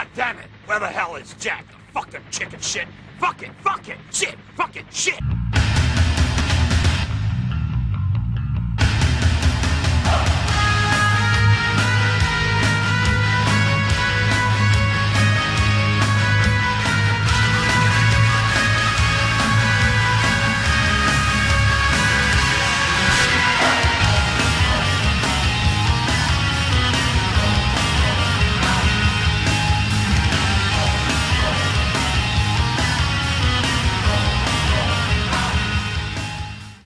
damn it! Where the hell is Jack? Fucking chicken shit! Fucking shit! Fucking shit!